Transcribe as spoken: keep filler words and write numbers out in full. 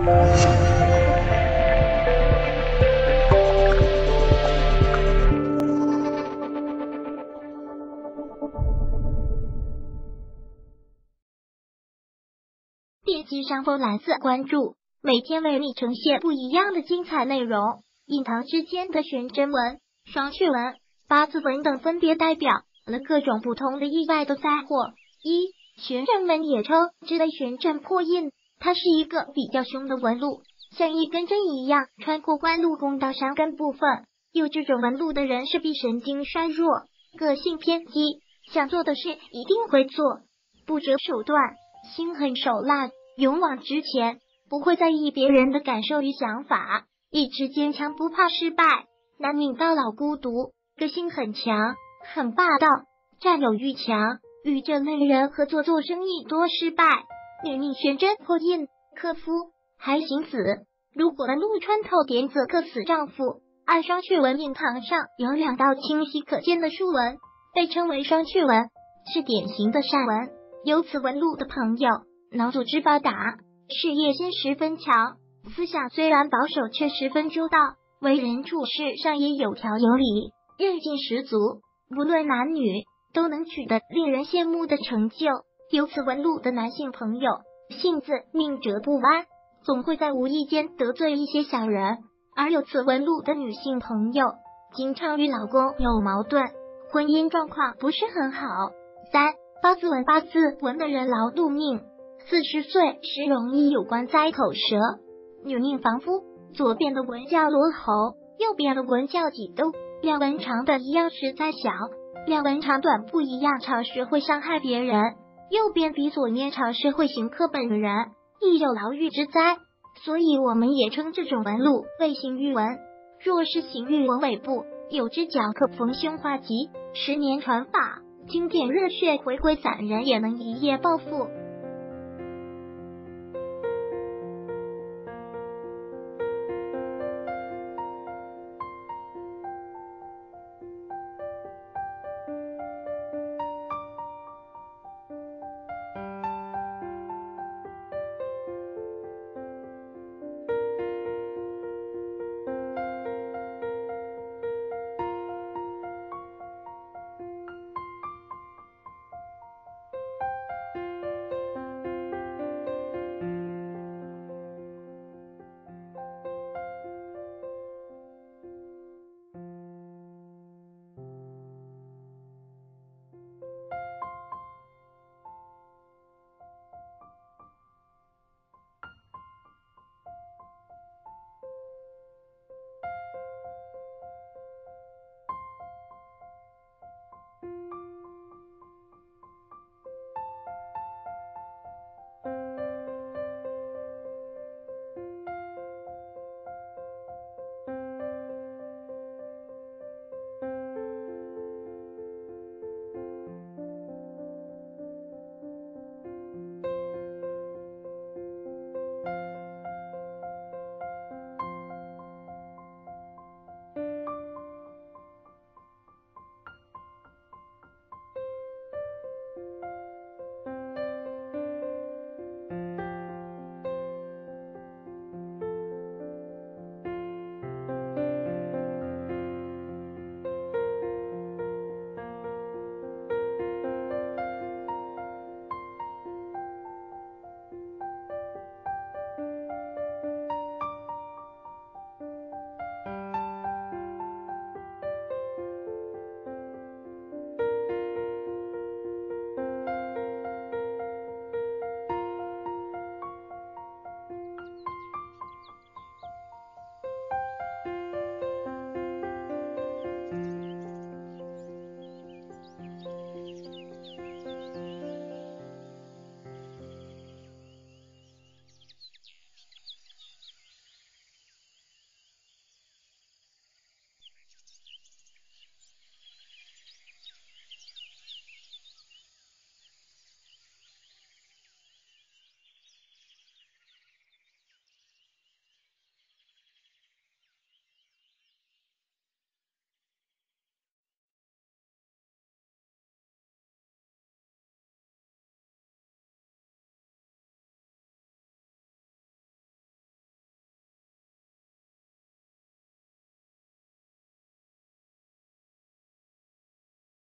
点击上方蓝色关注，每天为你呈现不一样的精彩内容。印堂之间的悬针纹、双雀纹、八字纹等分别代表了各种不同的意外的灾祸。一、悬针纹也称之为悬针破印，它是一个比较凶的纹路，像一根针一样穿过官禄宫到山根部分。有这种纹路的人是必神经衰弱，个性偏激，想做的事一定会做，不择手段，心狠手辣，勇往直前，不会在意别人的感受与想法，意志坚强，不怕失败，难免到老孤独，个性很强，很霸道，占有欲强，与这类人合作做生意多失败。女命悬针破印，克夫还行子，如果纹路穿透点则克死丈夫。二、双雀纹，印堂上有两道清晰可见的竖纹，被称为双雀纹，是典型的煞纹。有此纹路的朋友，脑组织发达，事业心十分强，思想虽然保守却十分周到，为人处事上也有条有理，韧劲十足，无论男女都能取得令人羡慕的成就。有此纹路的男性朋友，性子命折不弯，总会在无意间得罪一些小人；而有此纹路的女性朋友，经常与老公有矛盾，婚姻状况不是很好。三、八字纹，八字纹的人劳碌命，四十岁时容易有关灾口舌。女命房夫，左边的纹叫罗喉，右边的纹叫脊兜，两纹长短一样时灾小，两纹长短不一样长时会伤害别人，右边比左面长时会刑克本人，亦有牢狱之灾，所以我们也称这种纹路为刑狱纹。若是刑狱纹尾部有只角，可逢凶化吉，十年传法，经典热血回归散人也能一夜暴富。